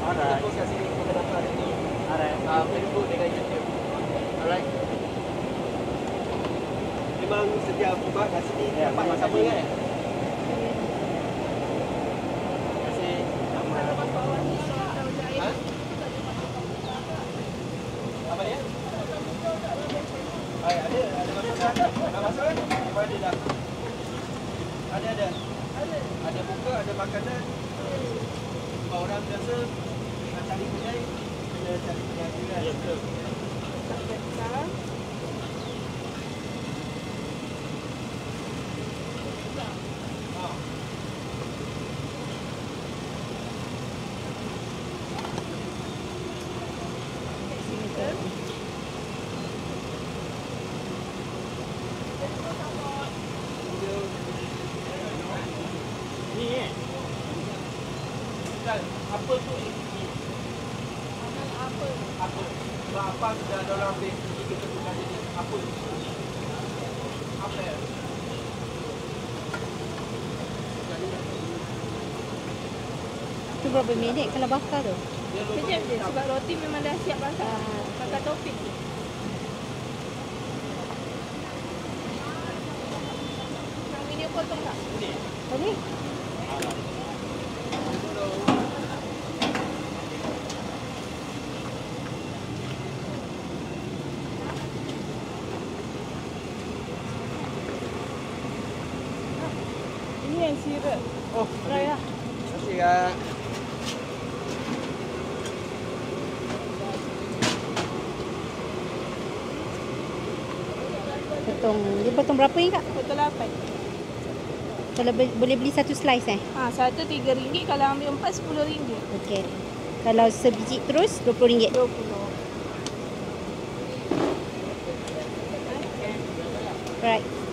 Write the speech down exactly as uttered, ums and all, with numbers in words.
Kita post kat sini kita dapat hari ni. Alright. Ah, Facebook dengan YouTube. Alright. Memang setiap buat kat sini yeah, dapat sama kan? Terima kasih. Ha? Apa dia? Baik, ada ada makanan. Nak masuk kan? Apa ada dah? Ada ada. Ada. Ada buka, ada makanan. Kalau orang biasa nak cari kedai, kena cari kedai juga. Ya, betul. Sekarang ni eh. Apa tu ini? Apa? Apa? Sebab apa sudah ada orang beli kita tukar jadi apa? Apa ya? Itu berapa minit kalau bakar tu? Kejap je sebab roti memang dah siap bakar. Bakar topik je. Yang ini potong tak? Ini. Tadi? Ini yang sirup. Oh, Try lah. terima kasih Kak. Potong. Dia potong berapa ni Kak? Potong lapan. Kalau be- boleh beli satu slice eh? Ha, satu tiga ringgit, kalau ambil empat sepuluh ringgit. Okey. Kalau sebiji terus dua puluh ringgit. Dua puluh. Alright.